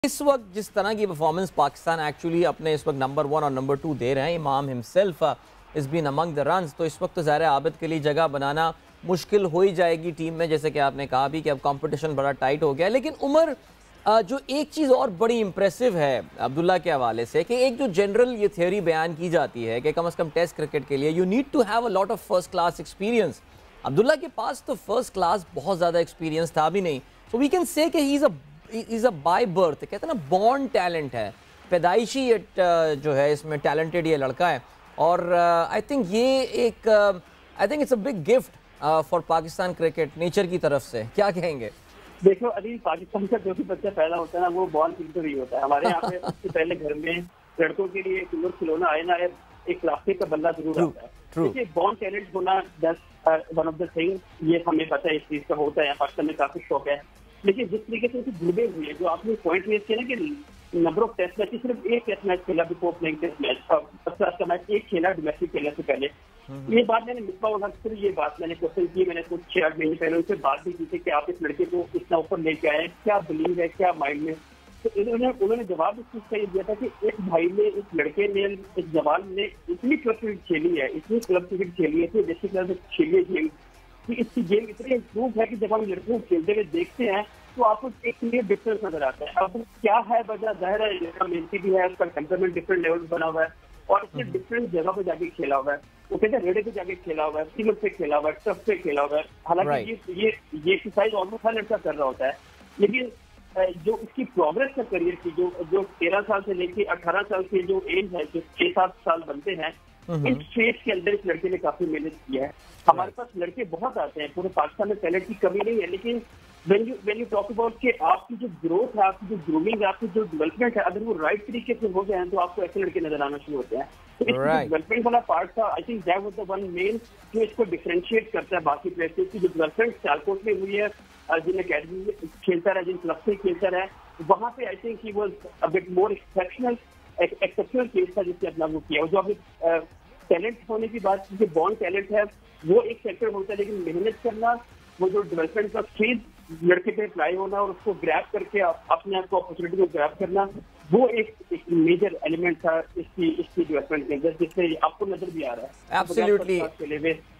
इस वक्त जिस तरह की परफॉर्मेंस पाकिस्तान एक्चुअली अपने इस वक्त नंबर 1 और नंबर 2 दे रहे हैं, Imam himself is been among the runs, तो इस वक्त तो ज़ाहिर आबिद के लिए जगह बनाना मुश्किल हो ही जाएगी टीम में, जैसे कि आपने कहा भी कि अब कंपटीशन बड़ा टाइट हो गया है। लेकिन उमर, जो एक चीज़ और बड़ी इंप्रेसिव है अब्दुल्ला के हवाले से, कि एक जो जनरल ये थ्योरी बयान की जाती है कि कम से कम टेस्ट क्रिकेट के लिए you need to have a lot of first class experience. Abdullah के पास तो फर्स्ट क्लास बहुत ज़्यादा एक्सपीरियंस था भी नहीं, सो वी कैन से कि he is a by birth, कहते हैं ना बॉर्न टैलेंट है, पैदाइशी जो है इसमें टैलेंटेड ये लड़का है। और आई थिंक ये एक I think it's a big gift for Pakistan cricket nature की तरफ से। क्या कहेंगे? देखो अभी पाकिस्तान का जो भी बच्चा पैदा होता है ना, वो बॉर्न फील्डर ही होता है। हमारे यहाँ पे सबसे पहले घर में लड़कों के लिए खिलौना आए ना, एक प्लास्टिक का बल्ला जरूर आता है। देखिए बॉर्न टैलेंट होना वन ऑफ द थिंग, ये हमें पता है, इस चीज का होता है। पाकिस्तान में काफी शौक है। लेकिन जिस तरीके से उसे जुड़े हुए हैं, जो आपने पॉइंट रेज किया ना कि नंबर ऑफ टेस्ट मैच, सिर्फ एक टेस्ट मैच खेला बिफोर प्लेइंग टेस्ट मैच, का मैच एक खेला डोमेस्टिक खेलने से पहले। ये बात मैंने मिसबा उल हक से ये बात मैंने क्वेश्चन की, मैंने कुछ 6-8 महीने पहले उनसे बात भी की थी कि आप इस लड़के को इतना ऊपर लेके आए, क्या बिलीव है, क्या माइंड में। तो उन्होंने जवाब इस चीज का ये दिया था कि एक भाई ने, एक लड़के ने, एक जवान ने इतनी क्लब क्रिकेट खेली है, इतनी क्लब क्रिकेट खेली है, इतनी जैसे क्लब खेली है कि इसकी गेम इतनी इम्प्रूव है कि जब हम लड़कों को खेलते हुए देखते हैं तो आपको एक क्लियर डिफरेंस नजर आता है। अब क्या है वजह, जाहिर है लड़का मेहनती भी है, उसका टेम्परामेंट डिफरेंट लेवल बना हुआ है और इसने डिफरेंट जगह पे जाके खेला हुआ है। वो कहते हैं रेडे पे जाके खेला हुआ है, सीमत पे खेला हुआ है, टफ पे खेला हुआ है। हालांकि ये एक्सरसाइज ऑलमोस्ट हर लड़का कर रहा होता है, लेकिन जो इसकी प्रोग्रेस है करियर की, जो 13 साल से लेके 18 साल की जो एज है, जो 6-7 साल बनते हैं, इस फेज के अंदर इस लड़के ने काफी मेहनत की है। हमारे पास लड़के बहुत आते हैं, पूरे पाकिस्तान में टैलेंट की कमी नहीं है, लेकिन when you talk about कि आपकी जो ग्रोथ है, आपकी जो ग्रूमिंग है, आपकी जो डेवलपमेंट है, अगर वो राइट तरीके से हो जाए तो आपको ऐसे लड़के नजर आना शुरू होते हैं। तो डेवलपमेंट वाला पार्ट था, I think that was the one main जो इसको डिफरेंशिएट करता है बाकी प्लेयर्स की। जो डेवलपमेंट सियालकोट में हुई है, जिन अकेडमी में खेलता रहा, जिन क्लब से खेलता रहा, वहाँ पे I think he was a bit more exceptional case था जिससे अपना वो किया। जो अभी टैलेंट होने की बात, जो बॉर्न टैलेंट है वो एक सेक्टर होता है, लेकिन मेहनत करना, वो जो डेवलपमेंट का स्टेज लड़के पे अप्लाई होना और उसको ग्रैब करके अपने आप को अपॉर्चुनिटी को ग्रैब करना, वो एक मेजर एलिमेंट था इसकी डेवलपमेंट के अंदर, जिससे आपको नजर भी आ रहा है। एब्सोल्युटली।